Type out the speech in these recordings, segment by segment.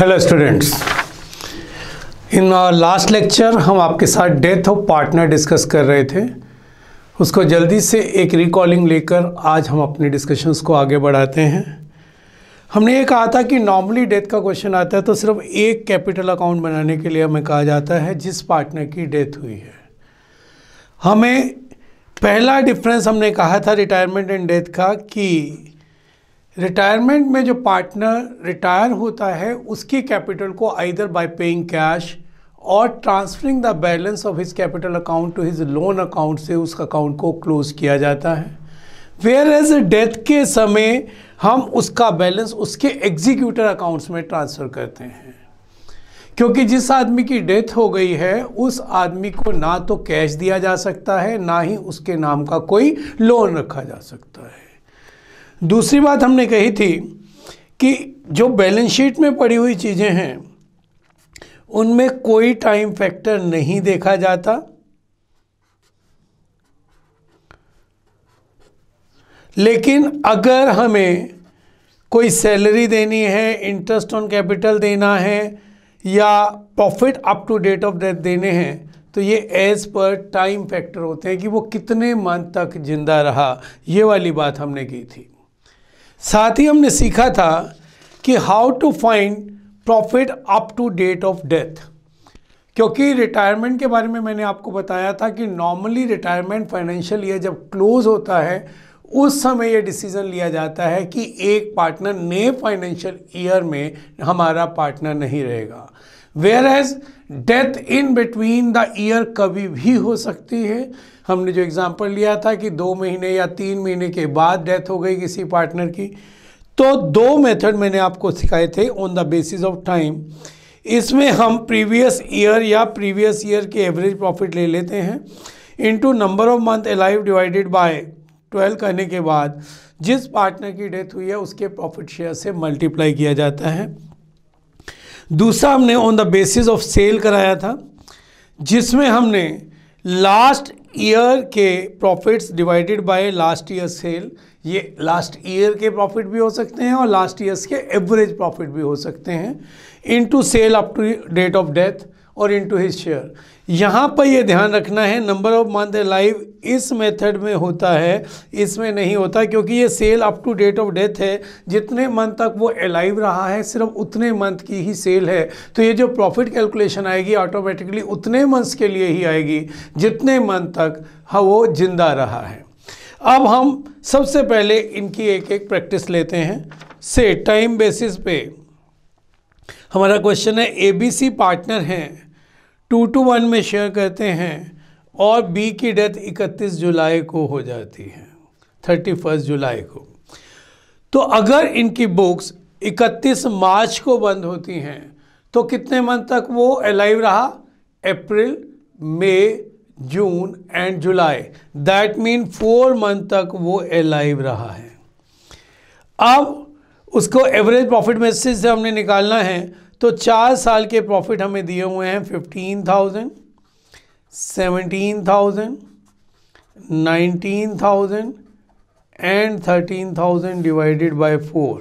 Hello students, in last lecture हम आपके साथ डेथ ऑफ पार्टनर डिस्कस कर रहे थे। उसको जल्दी से एक रिकॉलिंग लेकर आज हम अपने डिस्कशंस को आगे बढ़ाते हैं। हमने ये कहा था कि नॉर्मली डेथ का क्वेश्चन आता है तो सिर्फ एक कैपिटल अकाउंट बनाने के लिए हमें कहा जाता है जिस पार्टनर की डेथ हुई है। हमें पहला डिफरेंस हमने कहा था रिटायरमेंट एंड डेथ का कि रिटायरमेंट में जो पार्टनर रिटायर होता है उसकी कैपिटल को आइदर बाय पेइंग कैश और transferring the balance of his capital account to his loan account से उस अकाउंट को क्लोज किया जाता है। वेयर एज डेथ के समय हम उसका बैलेंस उसके एग्जीक्यूटर अकाउंट्स में ट्रांसफ़र करते हैं, क्योंकि जिस आदमी की डेथ हो गई है उस आदमी को ना तो कैश दिया जा सकता है ना ही उसके नाम का कोई लोन रखा जा सकता है। दूसरी बात हमने कही थी कि जो बैलेंस शीट में पड़ी हुई चीज़ें हैं उनमें कोई टाइम फैक्टर नहीं देखा जाता, लेकिन अगर हमें कोई सैलरी देनी है, इंटरेस्ट ऑन कैपिटल देना है या profit up to date of death देने हैं तो ये एज पर टाइम फैक्टर होते हैं कि वो कितने मंथ तक जिंदा रहा। ये वाली बात हमने की थी। साथ ही हमने सीखा था कि how to find profit up to date of death, क्योंकि रिटायरमेंट के बारे में मैंने आपको बताया था कि नॉर्मली रिटायरमेंट फाइनेंशियल ईयर जब क्लोज होता है उस समय ये डिसीजन लिया जाता है कि एक पार्टनर नए फाइनेंशियल ईयर में हमारा पार्टनर नहीं रहेगा। Whereas death in between the year कभी भी हो सकती है। हमने जो एग्जांपल लिया था कि 2 महीने या 3 महीने के बाद डेथ हो गई किसी पार्टनर की, तो 2 मेथड मैंने आपको सिखाए थे on the basis of time. इसमें हम प्रीवियस ईयर या प्रीवियस ईयर के एवरेज प्रॉफिट ले लेते हैं into number of month alive divided by 12 करने के बाद जिस पार्टनर की डेथ हुई है उसके प्रॉफिट शेयर से मल्टीप्लाई किया जाता है। दूसरा हमने on the basis of sale कराया था, जिसमें हमने लास्ट ईयर के profits divided by last year sale, ये लास्ट ईयर के प्रॉफिट भी हो सकते हैं और लास्ट ईयर्स के एवरेज प्रॉफिट भी हो सकते हैं, into sale up to date of death और इनटू हिज शेयर। यहाँ पर ये ध्यान रखना है नंबर ऑफ मंथ अलाइव इस मेथड में होता है, इसमें नहीं होता, क्योंकि ये sale up to date of death है। जितने मंथ तक वो अलाइव रहा है सिर्फ उतने मंथ की ही सेल है, तो ये जो प्रॉफिट कैलकुलेशन आएगी ऑटोमेटिकली उतने मंथ्स के लिए ही आएगी जितने मंथ तक वो जिंदा रहा है। अब हम सबसे पहले इनकी एक एक प्रैक्टिस लेते हैं। से टाइम बेसिस पे हमारा क्वेश्चन है, ABC पार्टनर हैं, 2:1 में शेयर करते हैं और B की डेथ 31 जुलाई को हो जाती है, 31 जुलाई को। तो अगर इनकी बुक्स 31 मार्च को बंद होती हैं तो कितने मंथ तक वो अलाइव रहा? April, May, June and July. That mean 4 month तक वो अलाइव रहा है। अब उसको एवरेज प्रॉफिट मैसेज से हमने निकालना है, तो 4 साल के प्रॉफिट हमें दिए हुए हैं 15,000, 17,000, 19,000 and 13,000 divided by 4।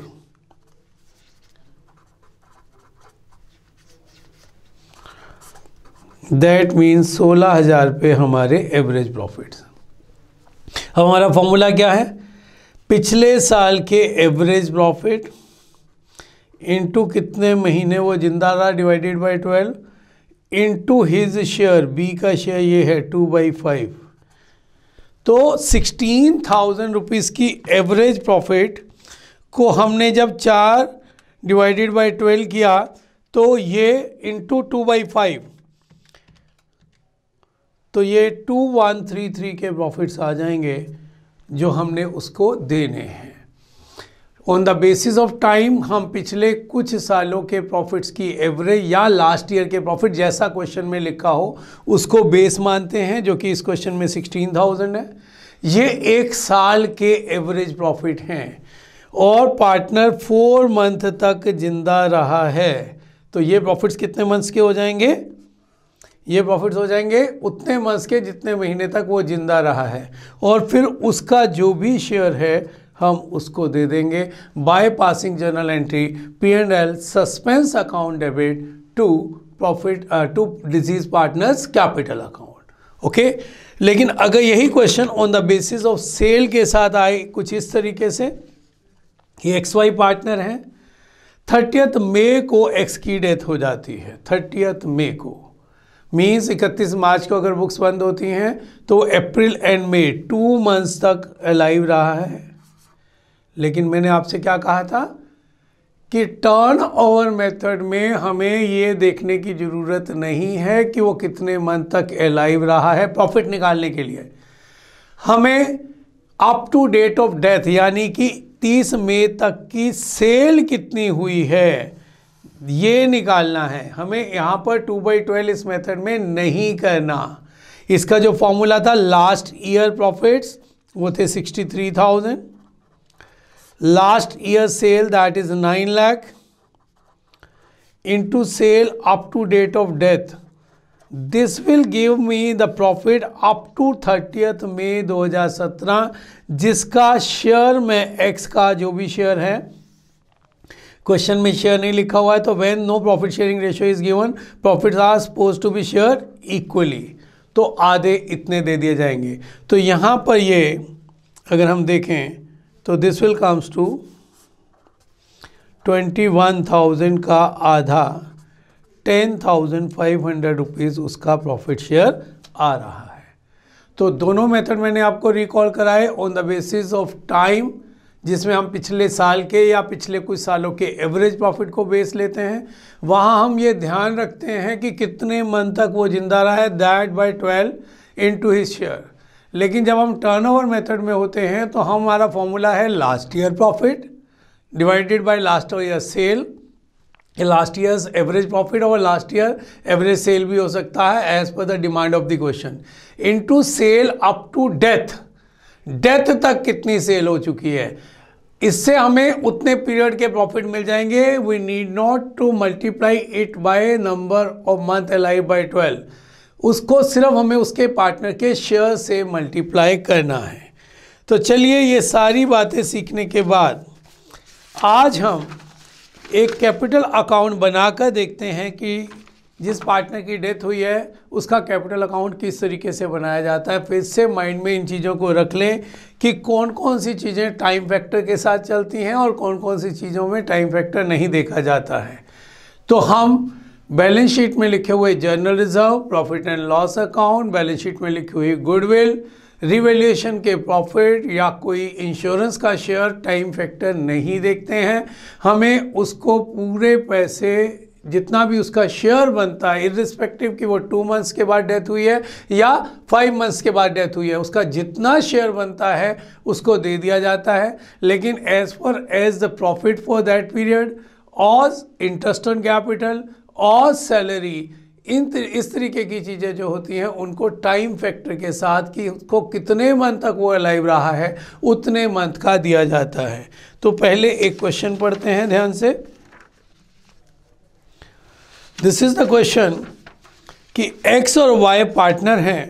That means 16,000 पे हमारे एवरेज प्रॉफिट्स। हमारा फॉर्मूला क्या है? पिछले साल के एवरेज प्रॉफिट इनटू कितने महीने वो जिंदा रहा divided by 12 into his share, B का शेयर ये है 2/5। तो 16,000 रुपीज़ की एवरेज प्रॉफिट को हमने जब 4 डिवाइडेड बाय 12 किया तो ये इनटू 2/5, तो ये 2133 के प्रॉफिट्स आ जाएंगे जो हमने उसको देने हैं। On the basis of time हम पिछले कुछ सालों के प्रॉफिट्स की एवरेज या लास्ट ईयर के प्रॉफिट जैसा क्वेश्चन में लिखा हो उसको बेस मानते हैं, जो कि इस क्वेश्चन में 16,000 है। ये 1 साल के एवरेज प्रॉफिट हैं और पार्टनर 4 मंथ तक जिंदा रहा है, तो ये प्रॉफिट्स कितने मंथ्स के हो जाएंगे? ये प्रॉफिट्स हो जाएंगे उतने मंथ्स के जितने महीने तक वो जिंदा रहा है, और फिर उसका जो भी शेयर है हम उसको दे देंगे by passing journal entry P&L suspense account debit to profit to deceased partner's capital account. Okay, लेकिन अगर यही question on the basis of sale के साथ आए कुछ इस तरीके से कि XY पार्टनर हैं, 30 मई को X की डेथ हो जाती है, 30 मई को मीन्स 31 मार्च को अगर बुक्स बंद होती हैं तो अप्रैल एंड मई 2 मंथ्स तक अलाइव रहा है। लेकिन मैंने आपसे क्या कहा था कि टर्न ओवर मेथड में हमें ये देखने की ज़रूरत नहीं है कि वो कितने मंथ तक अलाइव रहा है। प्रॉफिट निकालने के लिए हमें up to date of death यानी कि 30 मई तक की सेल कितनी हुई है ये निकालना है। हमें यहाँ पर 2/12 इस मेथड में नहीं करना। इसका जो फॉर्मूला था लास्ट ईयर प्रॉफिट्स वो थे 63,000, last year sale that is 9 lakh into sale up to date of death, this will give me the profit up to 30 May 2017 जिसका शेयर में एक्स का जो भी शेयर है, क्वेश्चन में शेयर नहीं लिखा हुआ है तो when no profit sharing ratio is given profits are supposed to be share equally, तो आधे इतने दे दिए जाएंगे। तो यहाँ पर ये अगर हम देखें तो दिस विल कम्स टू 21,000 का आधा 10,500 रुपीज़ उसका प्रॉफिट शेयर आ रहा है। तो दोनों मेथड मैंने आपको रिकॉल कराए on the basis of time, जिसमें हम पिछले साल के या पिछले कुछ सालों के एवरेज प्रॉफिट को बेस लेते हैं। वहाँ हम ये ध्यान रखते हैं कि कितने मंथ तक वो जिंदा रहा है, that by 12 into his share. लेकिन जब हम टर्नओवर मेथड में होते हैं तो हमारा फॉर्मूला है last year profit divided by last year sale, last years average profit और लास्ट ईयर एवरेज सेल भी हो सकता है as per the demand of the question, into sale up to death, death तक कितनी सेल हो चुकी है। इससे हमें उतने पीरियड के प्रॉफिट मिल जाएंगे। We need not to multiply it by number of month alive by 12, उसको सिर्फ हमें उसके पार्टनर के शेयर से मल्टीप्लाई करना है। तो चलिए ये सारी बातें सीखने के बाद आज हम एक कैपिटल अकाउंट बनाकर देखते हैं कि जिस पार्टनर की डेथ हुई है उसका कैपिटल अकाउंट किस तरीके से बनाया जाता है। फिर से माइंड में इन चीज़ों को रख लें कि कौन कौन सी चीज़ें टाइम फैक्टर के साथ चलती हैं और कौन कौन सी चीज़ों में टाइम फैक्टर नहीं देखा जाता है। तो हम बैलेंस शीट में लिखे हुए general reserve, profit and loss account, balance sheet में लिखी हुई गुडविल, रिवैल्यूएशन के प्रॉफिट या कोई इंश्योरेंस का शेयर टाइम फैक्टर नहीं देखते हैं। हमें उसको पूरे पैसे जितना भी उसका शेयर बनता है इर्रिस्पेक्टिव कि वो 2 मंथ्स के बाद डेथ हुई है या 5 मंथ्स के बाद डेथ हुई है, उसका जितना शेयर बनता है उसको दे दिया जाता है। लेकिन as per as the profit for that period और इंटरेस्ट ऑन कैपिटल और सैलरी, इस तरीके की चीज़ें जो होती हैं उनको टाइम फैक्टर के साथ कि उसको कितने मंथ तक वो अलाइव रहा है उतने मंथ का दिया जाता है। तो पहले एक क्वेश्चन पढ़ते हैं ध्यान से। दिस इज द क्वेश्चन कि x और y पार्टनर हैं,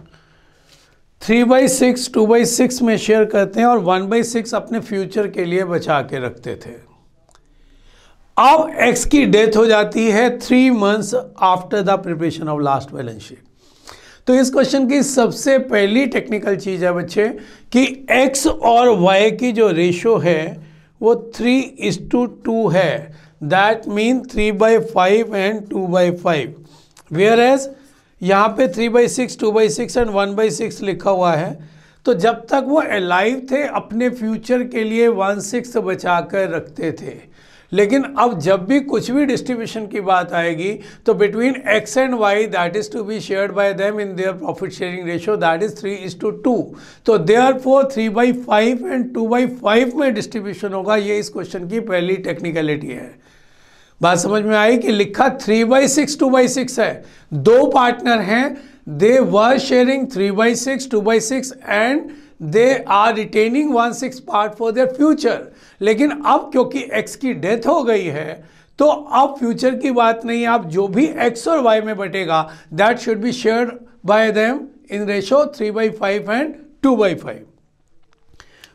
3/6 2/6 में शेयर करते हैं और 1/6 अपने फ्यूचर के लिए बचा के रखते थे। अब x की डेथ हो जाती है 3 months after the preparation of last balance sheet. तो इस क्वेश्चन की सबसे पहली टेक्निकल चीज़ है बच्चे कि x और y की जो रेशो है वो 3:2 है। That mean 3/5 and 2/5, whereas यहाँ पे 3/6 2/6 एंड 1/6 लिखा हुआ है। तो जब तक वो अलाइव थे अपने फ्यूचर के लिए 1/6 बचा कर रखते थे। लेकिन अब जब भी कुछ भी डिस्ट्रीब्यूशन की बात आएगी तो between x and y that is to be shared by them in their profit sharing ratio that is 3:2। तो देयरफॉर 3/5 एंड 2/5 में डिस्ट्रीब्यूशन होगा। ये इस क्वेश्चन की पहली टेक्निकलिटी है। बात समझ में आई कि लिखा 3/6 2/6 है, दो पार्टनर हैं, they were sharing 3/6 2/6 and they are retaining 1/6 part for their future. लेकिन अब क्योंकि x की डेथ हो गई है तो अब फ्यूचर की बात नहीं है। अब जो भी x और y में बटेगा that should be shared by them in ratio 3/5 and 2/5।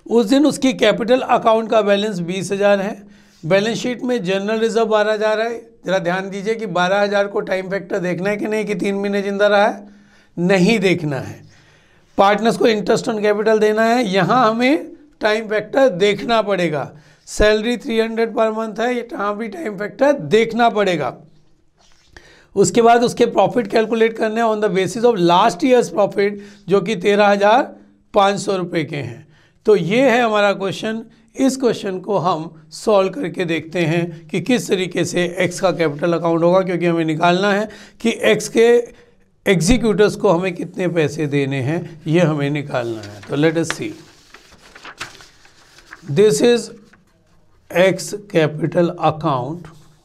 उस दिन उसकी कैपिटल अकाउंट का बैलेंस 20,000 है। बैलेंस शीट में जनरल रिजर्व 12,000 है। ज़रा ध्यान दीजिए कि 12,000 को टाइम फैक्टर देखना है कि नहीं, कि 3 महीने जिंदा रहा है, नहीं देखना है। पार्टनर्स को इंटरेस्ट ऑन कैपिटल देना है, यहाँ हमें टाइम फैक्टर देखना पड़ेगा। सैलरी 300 पर मंथ है, यहाँ भी टाइम फैक्टर देखना पड़ेगा। उसके बाद उसके प्रॉफिट कैलकुलेट करने on the basis of last years profit, जो कि 13,500 रुपये के हैं। तो ये है हमारा क्वेश्चन। इस क्वेश्चन को हम सॉल्व करके देखते हैं कि किस तरीके से एक्स का कैपिटल अकाउंट होगा, क्योंकि हमें निकालना है कि एक्स के एग्जीक्यूटर्स को हमें कितने पैसे देने हैं, ये हमें निकालना है। तो let us see, this is X capital account.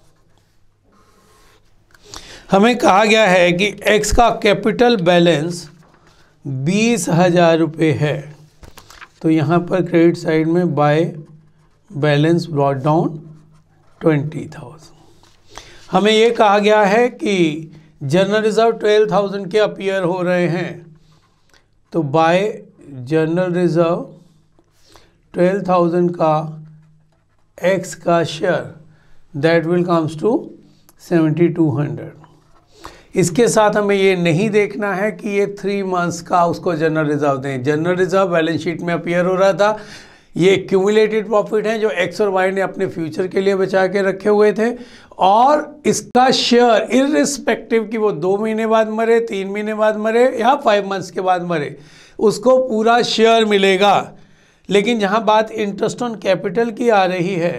हमें कहा गया है कि एक्स का कैपिटल बैलेंस 20,000 रुपये है। तो यहाँ पर क्रेडिट साइड में बाय बैलेंस ब्रॉट डाउन 20,000। हमें ये कहा गया है कि जनरल रिजर्व 12,000 के अपीयर हो रहे हैं। तो बाय जनरल रिजर्व 12,000 का एक्स का share, that will comes to 7,200। इसके साथ हमें ये नहीं देखना है कि ये 3 मंथ्स का उसको जनरल रिजर्व दें। जनरल रिजर्व बैलेंस शीट में अपीयर हो रहा था। ये क्यूमुलेटेड प्रॉफिट है जो एक्स और वाई ने अपने फ्यूचर के लिए बचा के रखे हुए थे, और इसका शेयर इररिस्पेक्टिव कि वो 2 महीने बाद मरे, 3 महीने बाद मरे या 5 मंथ्स के बाद मरे, उसको पूरा शेयर मिलेगा। लेकिन जहाँ बात इंटरेस्ट ऑन कैपिटल की आ रही है,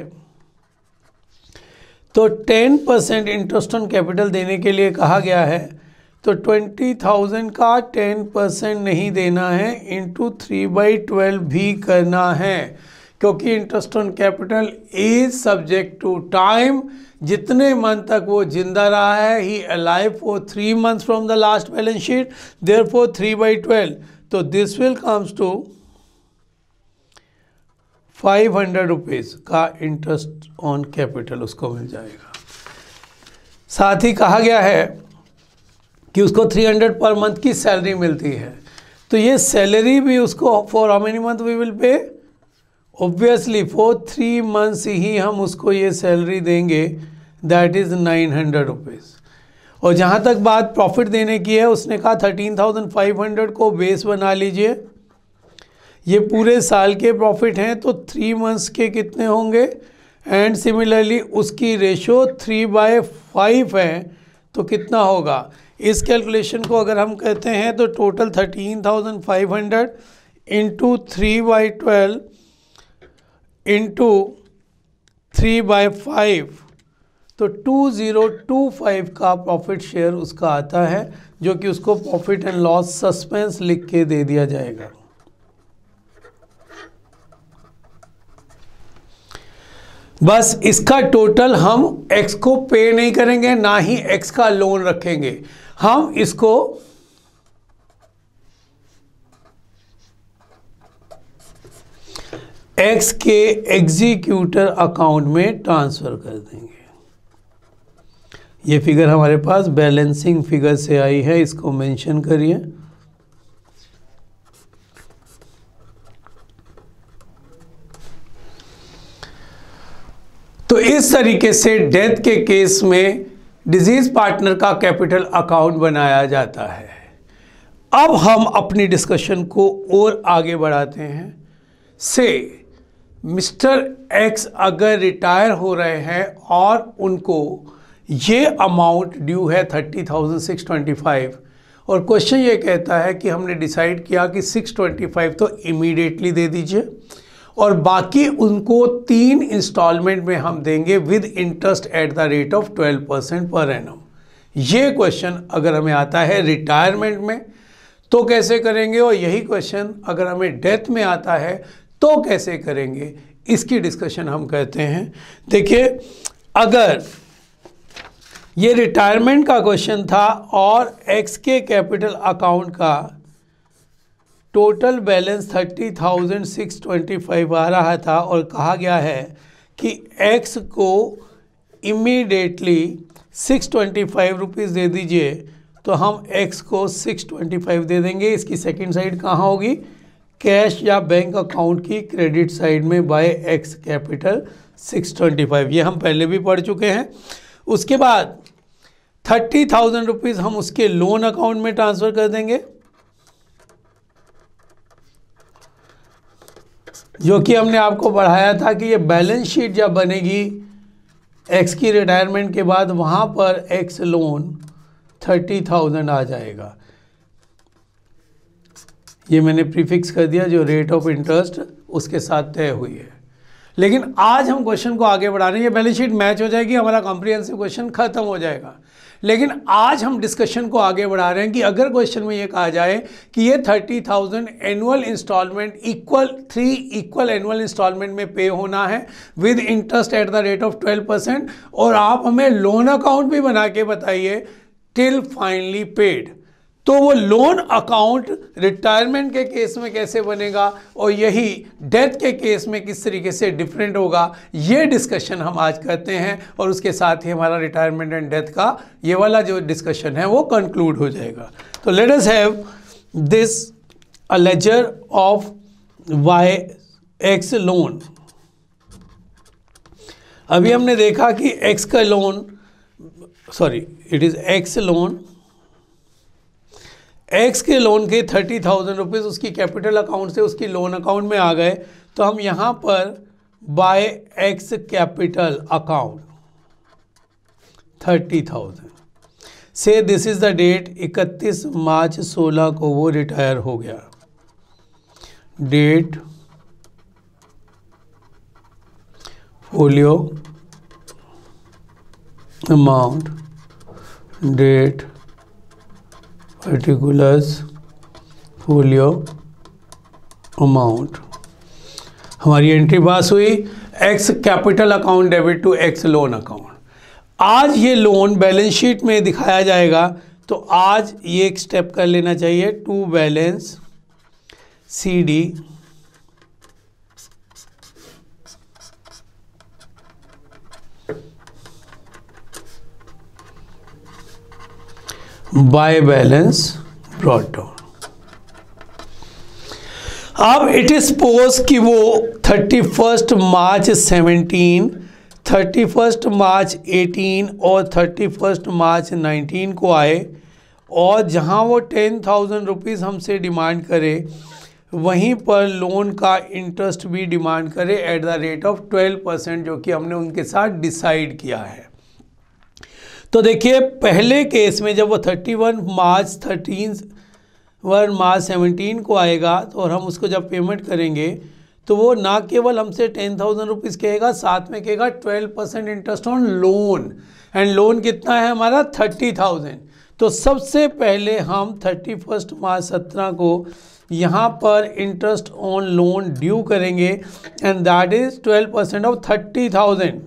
तो 10% इंटरेस्ट ऑन कैपिटल देने के लिए कहा गया है। तो 20,000 का 10% नहीं देना है, इंटू 3/12 भी करना है, क्योंकि interest on capital is subject to time. जितने मंथ तक वो जिंदा रहा है, ही alive for 3 months from the last balance sheet, therefore 3/12। तो this will comes to 500 rupees का इंटरेस्ट ऑन कैपिटल उसको मिल जाएगा। साथ ही कहा गया है कि उसको 300 पर मंथ की सैलरी मिलती है। तो ये सैलरी भी उसको for how many month we will pay, obviously for 3 months ही हम उसको ये सैलरी देंगे, दैट इज़ 900 रुपीज़। और जहाँ तक बात प्रॉफिट देने की है, उसने कहा 13,500 को बेस बना लीजिए। ये पूरे साल के प्रॉफिट हैं, तो 3 मंथ्स के कितने होंगे, एंड सिमिलरली उसकी रेशो 3/5 है, तो कितना होगा। इस कैलकुलेशन को अगर हम कहते हैं तो टोटल 13,500 इंटू 3/12 इंटू 3/5, तो 2025 का प्रॉफिट शेयर उसका आता है, जो कि उसको प्रॉफिट एंड लॉस सस्पेंस लिख के दे दिया जाएगा। बस इसका टोटल हम x को पे नहीं करेंगे, ना ही x का लोन रखेंगे। हम इसको x के एग्जीक्यूटर अकाउंट में ट्रांसफर कर देंगे। ये फिगर हमारे पास बैलेंसिंग फिगर से आई है, इसको मेंशन करिए। तो इस तरीके से डेथ के केस में डिजीज पार्टनर का कैपिटल अकाउंट बनाया जाता है। अब हम अपनी डिस्कशन को और आगे बढ़ाते हैं। से मिस्टर एक्स अगर रिटायर हो रहे हैं और उनको ये अमाउंट ड्यू है 30,625, और क्वेश्चन ये कहता है कि हमने डिसाइड किया कि 625 तो इमीडिएटली दे दीजिए, और बाकी उनको 3 इंस्टॉलमेंट में हम देंगे with interest at the rate of 12% per annum. ये क्वेश्चन अगर हमें आता है रिटायरमेंट में तो कैसे करेंगे, और यही क्वेश्चन अगर हमें डेथ में आता है तो कैसे करेंगे, इसकी डिस्कशन हम करते हैं। देखिए, अगर ये रिटायरमेंट का क्वेश्चन था और एक्स के कैपिटल अकाउंट का टोटल बैलेंस 30,625 आ रहा था, और कहा गया है कि x को इमीडिएटली 625 रुपीज़ दे दीजिए, तो हम x को 625 दे देंगे। इसकी सेकंड साइड कहाँ होगी, कैश या बैंक अकाउंट की क्रेडिट साइड में बाय एक्स कैपिटल 625, ये हम पहले भी पढ़ चुके हैं। उसके बाद 30,000 रुपीज़ हम उसके लोन अकाउंट में ट्रांसफ़र कर देंगे, जो कि हमने आपको पढ़ाया था कि ये बैलेंस शीट जब बनेगी एक्स की रिटायरमेंट के बाद, वहाँ पर एक्स लोन 30,000 आ जाएगा। ये मैंने प्रीफिक्स कर दिया, जो रेट ऑफ इंटरेस्ट उसके साथ तय हुई है। लेकिन आज हम क्वेश्चन को आगे बढ़ा रहे हैं, ये बैलेंस शीट मैच हो जाएगी, हमारा कॉम्प्रिहेंसिव क्वेश्चन खत्म हो जाएगा। लेकिन आज हम डिस्कशन को आगे बढ़ा रहे हैं कि अगर क्वेश्चन में ये कहा जाए कि ये 30,000 annual instalment equal annual instalment में पे होना है with interest at the rate of 12%, और आप हमें लोन अकाउंट भी बना के बताइए टिल फाइनली पेड, तो वो लोन अकाउंट रिटायरमेंट के केस में कैसे बनेगा और यही डेथ के केस में किस तरीके से डिफरेंट होगा, ये डिस्कशन हम आज करते हैं। और उसके साथ ही हमारा रिटायरमेंट एंड डेथ का ये वाला जो डिस्कशन है वो कंक्लूड हो जाएगा। तो let us have this a ledger of Y X loan. अभी हमने देखा कि एक्स का loan, sorry it is X loan, X के लोन के 30,000 रुपीज़ उसकी कैपिटल अकाउंट से उसकी लोन अकाउंट में आ गए, तो हम यहाँ पर बाय एक्स कैपिटल अकाउंट 30,000 से this is the date 31 March 16 को वो रिटायर हो गया। Date folio amount, date particulars folio amount, हमारी एंट्री पास हुई X capital account debit to X loan account. आज ये लोन बैलेंस शीट में दिखाया जाएगा, तो आज ये एक स्टेप कर लेना चाहिए, to balance CD by balance brought down. अब इट इज सपोज कि वो 31 मार्च 17, 31 मार्च 18 और 31 मार्च 19 को आए, और जहां वो 10,000 रुपीज़ हमसे डिमांड करे वहीं पर लोन का इंटरेस्ट भी डिमांड करे एट द रेट ऑफ 12%, जो कि हमने उनके साथ डिसाइड किया है। तो देखिए पहले केस में जब वो 31 मार्च 17 को आएगा, तो और हम उसको जब पेमेंट करेंगे तो वो ना केवल हमसे 10,000 रुपीज़ कहेगा, साथ में कहेगा 12% interest on loan, and loan कितना है हमारा 30,000। तो सबसे पहले हम 31 मार्च 17 को यहाँ पर इंटरेस्ट ऑन लोन ड्यू करेंगे, एंड दैट इज 12% ऑफ 30,000,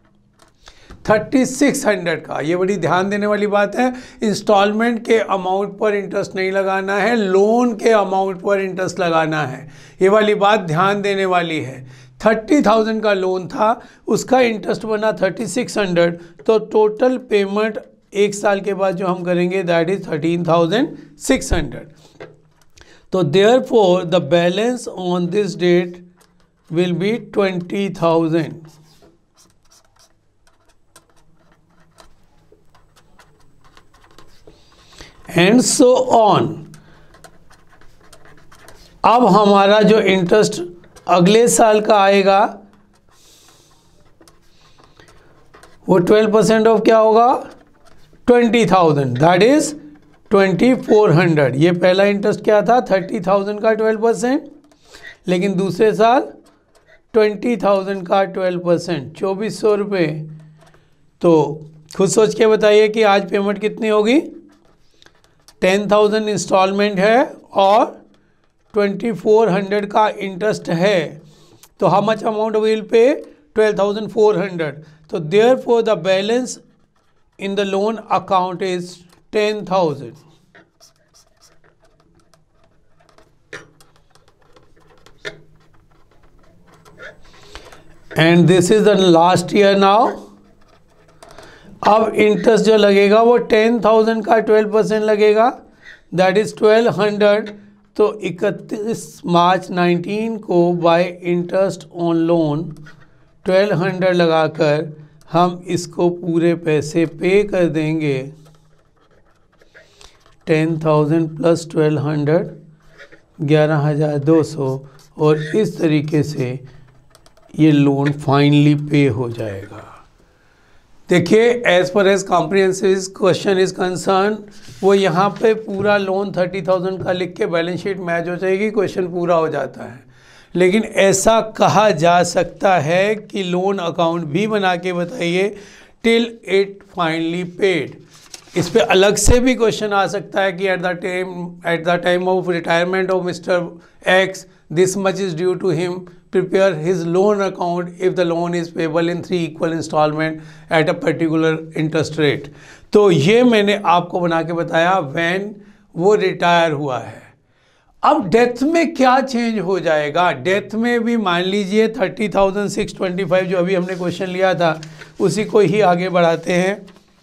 3,600 का। ये बड़ी ध्यान देने वाली बात है, इंस्टॉलमेंट के अमाउंट पर इंटरेस्ट नहीं लगाना है, लोन के अमाउंट पर इंटरेस्ट लगाना है। ये वाली बात ध्यान देने वाली है। 30,000 का लोन था, उसका इंटरेस्ट बना 3,600, तो टोटल पेमेंट एक साल के बाद जो हम करेंगे दैट इज 13,600। तो therefore the balance on this date will be 20,000। And so on. अब हमारा जो इंटरेस्ट अगले साल का आएगा वो 12% ऑफ क्या होगा 20,000, दैट इज 2,400। ये पहला इंटरेस्ट क्या था 30,000 का 12%, लेकिन दूसरे साल 20,000 का 12%, 2,400 रुपये। तो खुद सोच के बताइए कि आज पेमेंट कितनी होगी। 10,000 इंस्टॉलमेंट है और 2,400 का इंटरेस्ट है, तो how much amount will pay 12,400। तो therefore the balance in the loan account is 10,000। And this is the last year now. अब इंटरेस्ट जो लगेगा वो 10,000 का 12% लगेगा, दैट इज 1,200 तो 31 मार्च 19 को बाय इंटरेस्ट ऑन लोन 1200 लगाकर हम इसको पूरे पैसे पे कर देंगे। 10,000 प्लस 1200 11,200, और इस तरीके से ये लोन फाइनली पे हो जाएगा। देखिए, as per as comprehensive question is concern, वो यहाँ पे पूरा लोन 30,000 का लिख के बैलेंस शीट मैच हो जाएगी, क्वेश्चन पूरा हो जाता है। लेकिन ऐसा कहा जा सकता है कि लोन अकाउंट भी बना के बताइए टिल इट फाइनली पेड। इस पे अलग से भी क्वेश्चन आ सकता है कि at the time of retirement of mister X this much is due to him, prepare his loan account if the loan is payable in 3 equal installment at a particular interest rate। तो ये मैंने आपको बना के बताया when वो retire हुआ है। अब डेथ में क्या चेंज हो जाएगा? डेथ में भी मान लीजिए 30,625 जो अभी हमने क्वेश्चन लिया था उसी को ही आगे बढ़ाते हैं।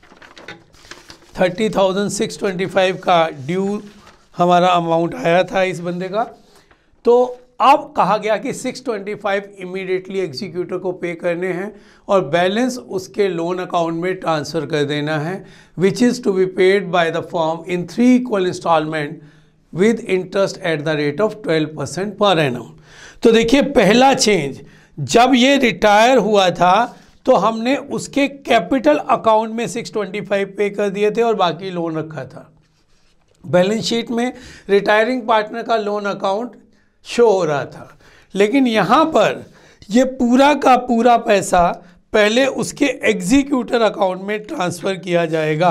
30,625 का ड्यू हमारा अमाउंट आया था इस बंदे का, तो अब कहा गया कि 625 इमीडिएटली एग्जीक्यूटर को पे करने हैं और बैलेंस उसके लोन अकाउंट में ट्रांसफ़र कर देना है, which is to be paid by the firm in 3 equal instalment with interest at the rate of 12% per annum. तो देखिए, पहला चेंज, जब ये रिटायर हुआ था तो हमने उसके कैपिटल अकाउंट में 625 पे कर दिए थे और बाकी लोन रखा था। बैलेंस शीट में रिटायरिंग पार्टनर का लोन अकाउंट शो हो रहा था, लेकिन यहाँ पर ये पूरा का पूरा पैसा पहले उसके एग्जीक्यूटर अकाउंट में ट्रांसफ़र किया जाएगा।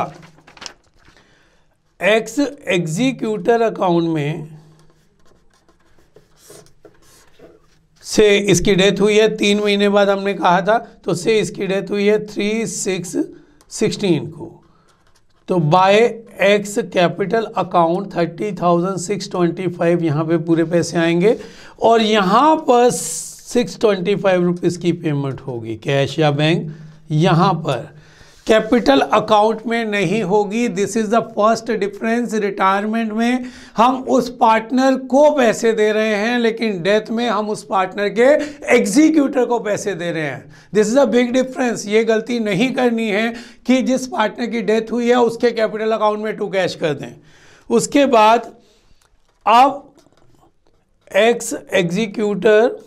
एक्स एग्जीक्यूटर अकाउंट में से इसकी डेथ हुई है 3 महीने बाद हमने कहा था, तो से इसकी डेथ हुई है 3/6/16 को। तो बाय एक्स कैपिटल अकाउंट 30,625 यहाँ पे पूरे पैसे आएंगे और यहाँ पर 625 रुपीज़ की पेमेंट होगी कैश या बैंक, यहाँ पर कैपिटल अकाउंट में नहीं होगी। This is the first difference. Retirement में हम उस पार्टनर को पैसे दे रहे हैं, लेकिन डेथ में हम उस पार्टनर के एग्जीक्यूटर को पैसे दे रहे हैं। This is a big difference. ये गलती नहीं करनी है कि जिस पार्टनर की डेथ हुई है उसके कैपिटल अकाउंट में टू कैश कर दें। उसके बाद अब एक्स एग्जीक्यूटर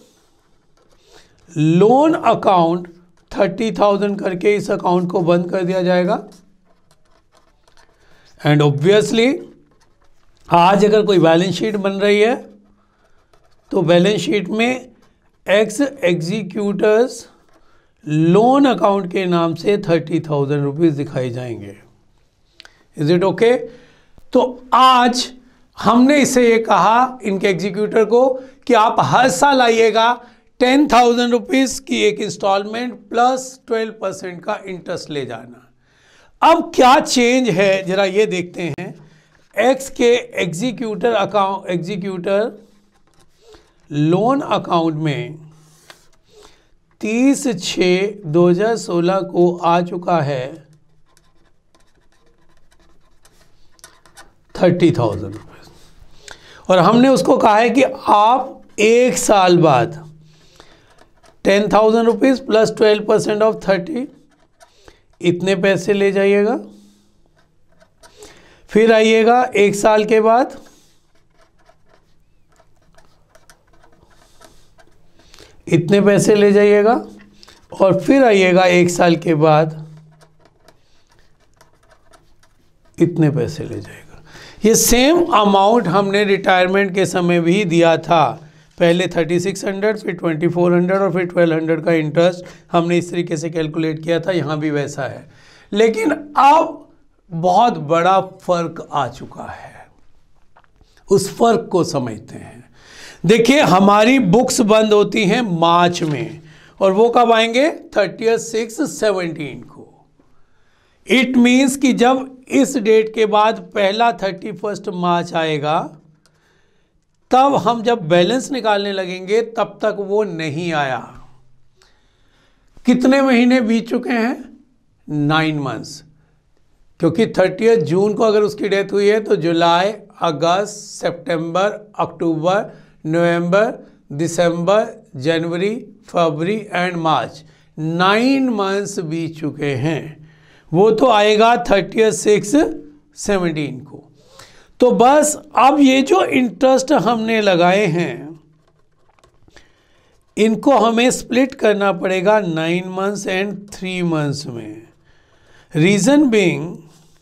लोन अकाउंट 30,000 करके इस अकाउंट को बंद कर दिया जाएगा। एंड ऑब्वियसली आज अगर कोई बैलेंस शीट बन रही है तो बैलेंस शीट में एक्स एग्जीक्यूटर्स लोन अकाउंट के नाम से 30,000 रुपीज़ दिखाई जाएंगे। Is it okay? तो आज हमने इसे ये कहा इनके एग्जीक्यूटर को कि आप हर साल आइएगा 10,000 रुपीज़ की एक इंस्टॉलमेंट प्लस 12% का इंटरेस्ट ले जाना। अब क्या चेंज है जरा ये देखते हैं। एक्स के एग्जीक्यूटर लोन अकाउंट में 30/6/2016 को आ चुका है 30,000 रुपीज़, और हमने उसको कहा है कि आप 1 साल बाद 10,000 रुपीज़ प्लस 12% ऑफ 30 इतने पैसे ले जाइएगा। फिर आइएगा 1 साल के बाद इतने पैसे ले जाइएगा, और फिर आइएगा 1 साल के बाद इतने पैसे ले जाएगा। ये सेम अमाउंट हमने रिटायरमेंट के समय भी दिया था। पहले 3600, फिर 2400 और फिर 1200 का इंटरेस्ट हमने इस तरीके से कैलकुलेट किया था। यहाँ भी वैसा है, लेकिन अब बहुत बड़ा फर्क आ चुका है। उस फर्क को समझते हैं। देखिए, हमारी बुक्स बंद होती हैं मार्च में, और वो कब आएंगे? 30/6/17 को। इट मीन्स कि जब इस डेट के बाद पहला 31 मार्च आएगा, तब हम जब बैलेंस निकालने लगेंगे तब तक वो नहीं आया। कितने महीने बीत चुके हैं? 9 मंथ्स। क्योंकि 30 जून को अगर उसकी डेथ हुई है तो जुलाई, अगस्त, सितंबर, अक्टूबर, नवंबर, दिसंबर, जनवरी, फरवरी एंड मार्च 9 मंथ्स बीत चुके हैं। वो तो आएगा 30/6/17 को। तो बस अब ये जो इंटरेस्ट हमने लगाए हैं इनको हमें स्प्लिट करना पड़ेगा 9 मंथ्स एंड 3 मंथ्स में। रीजन बीइंग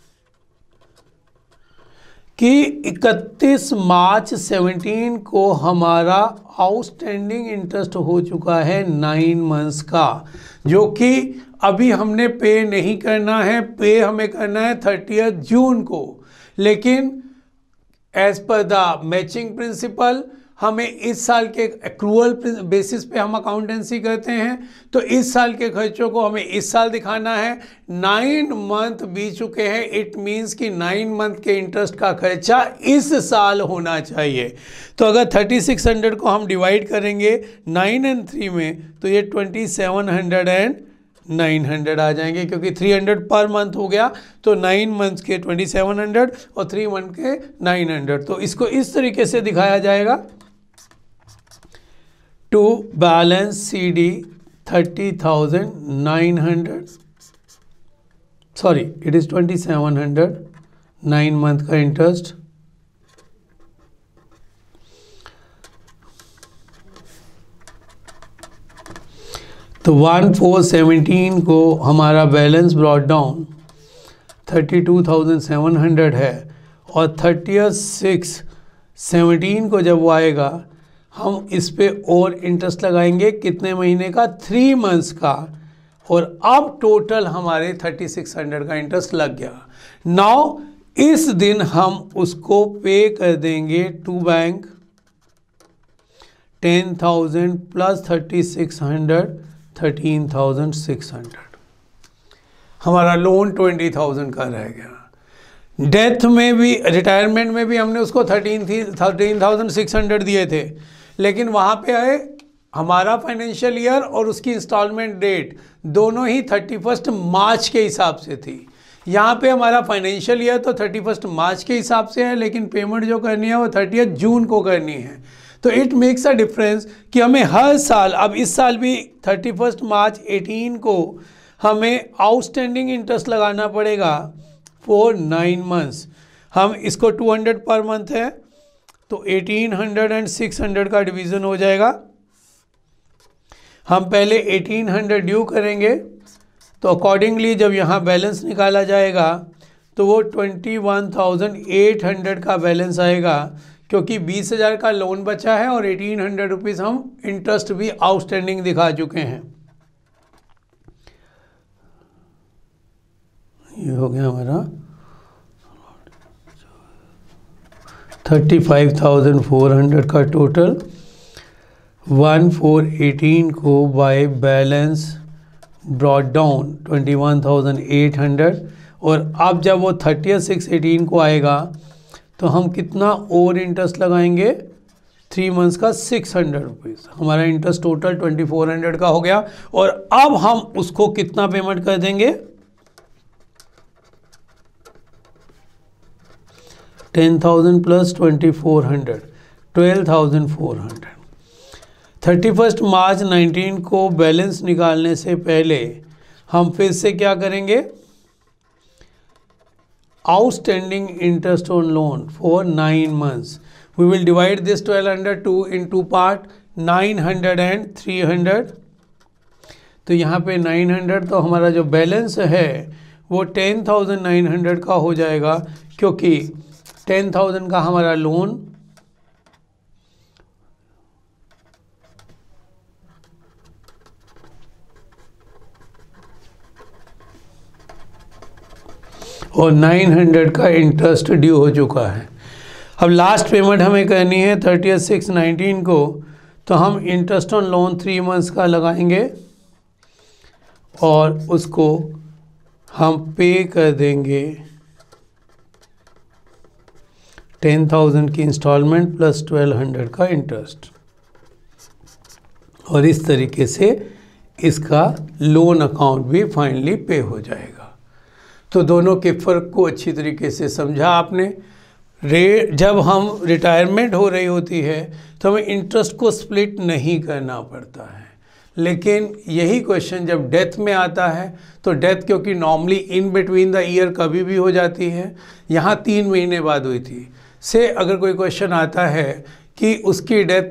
कि 31 मार्च 17 को हमारा आउटस्टैंडिंग इंटरेस्ट हो चुका है 9 मंथ्स का, जो कि अभी हमने पे नहीं करना है। पे हमें करना है 30 जून को, लेकिन as per the matching principal हमें इस साल के एक्रूअल बेसिस पे हम अकाउंटेंसी करते हैं, तो इस साल के खर्चों को हमें इस साल दिखाना है। 9 मंथ बीत चुके हैं, इट मीन्स कि 9 मंथ के इंटरेस्ट का खर्चा इस साल होना चाहिए। तो अगर 3600 को हम डिवाइड करेंगे 9 एंड 3 में तो ये 2700 एंड 900 आ जाएंगे, क्योंकि 300 पर मंथ हो गया तो 9 मंथ के 2700 और 3 मंथ के 900। तो इसको इस तरीके से दिखाया जाएगा। To balance CD 30,900, sorry it is 2700, 9 month का इंटरेस्ट। तो 1417 को हमारा बैलेंस ब्रॉट डाउन 32,700 है, और 30/6/17 को जब वो आएगा हम इस पे और इंटरेस्ट लगाएंगे कितने महीने का, 3 मंथ्स का, और अब टोटल हमारे 3600 का इंटरेस्ट लग गया। नाउ इस दिन हम उसको पे कर देंगे टू बैंक 10,000 प्लस 3600 13,600। हमारा लोन 20,000 का रह गया। डेथ में भी, रिटायरमेंट में भी हमने उसको 13,600 दिए थे, लेकिन वहाँ पे आए हमारा फाइनेंशियल ईयर और उसकी इंस्टॉलमेंट डेट दोनों ही 31 मार्च के हिसाब से थी। यहाँ पे हमारा फाइनेंशियल ईयर तो 31 मार्च के हिसाब से है, लेकिन पेमेंट जो करनी है वो 30 जून को करनी है। तो इट मेक्स अ डिफरेंस कि हमें हर साल, अब इस साल भी 31 मार्च 18 को हमें आउटस्टैंडिंग इंटरेस्ट लगाना पड़ेगा फॉर 9 मंथ्स। हम इसको 200 पर मंथ है तो 1800 एंड 600 का डिवीज़न हो जाएगा। हम पहले 1800 ड्यू करेंगे, तो अकॉर्डिंगली जब यहाँ बैलेंस निकाला जाएगा तो वो 21,800 का बैलेंस आएगा, क्योंकि 20,000 का लोन बचा है और 1800 रुपीज़ हम इंटरेस्ट भी आउटस्टैंडिंग दिखा चुके हैं। ये हो गया हमारा 35,400 का टोटल। 1418 को बाय बैलेंस ब्रॉट डाउन 21,800, और अब जब वो 30/6/18 को आएगा तो हम कितना और इंटरेस्ट लगाएंगे, 3 मंथ्स का 600 रुपीज़। हमारा इंटरेस्ट टोटल 2400 का हो गया, और अब हम उसको कितना पेमेंट कर देंगे, 10,000 प्लस 2400 12,400। 31 मार्च 19 को बैलेंस निकालने से पहले हम फिर से क्या करेंगे, outstanding interest on loan for 9 months. We will divide this 1200 in two part, 900 and 300. तो यहाँ पे 900, तो हमारा जो बैलेंस है वो 10,900 का हो जाएगा, क्योंकि 10,000 का हमारा लोन और 900 का इंटरेस्ट ड्यू हो चुका है। अब लास्ट पेमेंट हमें करनी है 30/6/19 को, तो हम इंटरेस्ट ऑन लोन 3 मंथ्स का लगाएंगे और उसको हम पे कर देंगे 10,000 की इंस्टॉलमेंट प्लस 1200 का इंटरेस्ट, और इस तरीके से इसका लोन अकाउंट भी फाइनली पे हो जाएगा। तो दोनों के फ़र्क को अच्छी तरीके से समझा आपने। जब हम रिटायरमेंट हो रही होती है तो हमें इंटरेस्ट को स्प्लिट नहीं करना पड़ता है, लेकिन यही क्वेश्चन जब डेथ में आता है तो डेथ क्योंकि normally in between the year कभी भी हो जाती है, यहाँ 3 महीने बाद हुई थी, से अगर कोई क्वेश्चन आता है कि उसकी डेथ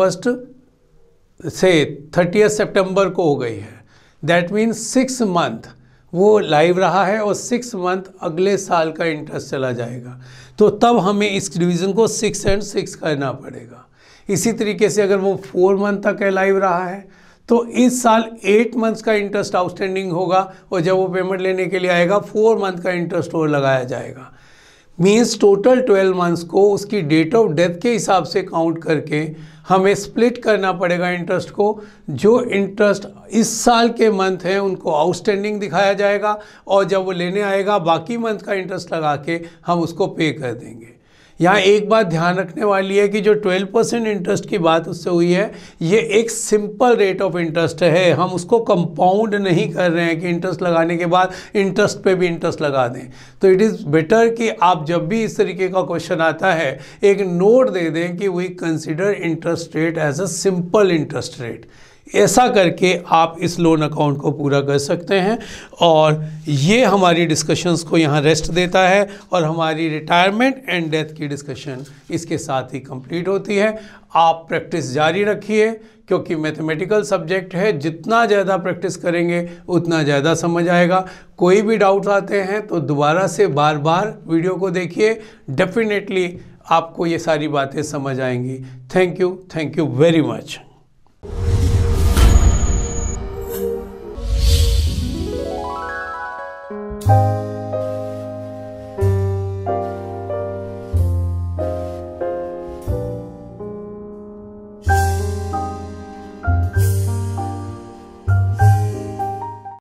30 सितंबर को हो गई है, दैट मीन्स 6 मंथ वो लाइव रहा है और 6 मंथ अगले साल का इंटरेस्ट चला जाएगा, तो तब हमें इस डिवीज़न को 6 और 6 करना पड़ेगा। इसी तरीके से अगर वो 4 मंथ तक लाइव रहा है तो इस साल 8 मंथ्स का इंटरेस्ट आउटस्टैंडिंग होगा और जब वो पेमेंट लेने के लिए आएगा 4 मंथ का इंटरेस्ट और लगाया जाएगा। मीन्स टोटल 12 मंथ्स को उसकी डेट ऑफ डेथ के हिसाब से काउंट करके हमें स्प्लिट करना पड़ेगा इंटरेस्ट को। जो इंटरेस्ट इस साल के मंथ हैं उनको आउटस्टैंडिंग दिखाया जाएगा और जब वो लेने आएगा बाकी मंथ का इंटरेस्ट लगा के हम उसको पे कर देंगे। यहाँ एक बात ध्यान रखने वाली है कि जो 12% इंटरेस्ट की बात उससे हुई है, ये एक सिंपल रेट ऑफ इंटरेस्ट है, हम उसको कंपाउंड नहीं कर रहे हैं कि इंटरेस्ट लगाने के बाद इंटरेस्ट पे भी इंटरेस्ट लगा दें। तो इट इज़ बेटर कि आप जब भी इस तरीके का क्वेश्चन आता है एक नोट दे दें कि we consider interest rate as a simple interest rate. ऐसा करके आप इस लोन अकाउंट को पूरा कर सकते हैं और ये हमारी डिस्कशंस को यहाँ रेस्ट देता है और हमारी रिटायरमेंट एंड डेथ की डिस्कशन इसके साथ ही कंप्लीट होती है। आप प्रैक्टिस जारी रखिए क्योंकि मैथमेटिकल सब्जेक्ट है, जितना ज़्यादा प्रैक्टिस करेंगे उतना ज़्यादा समझ आएगा। कोई भी डाउट्स आते हैं तो दोबारा से बार बार वीडियो को देखिए, डेफिनेटली आपको ये सारी बातें समझ आएंगी। Thank you very much.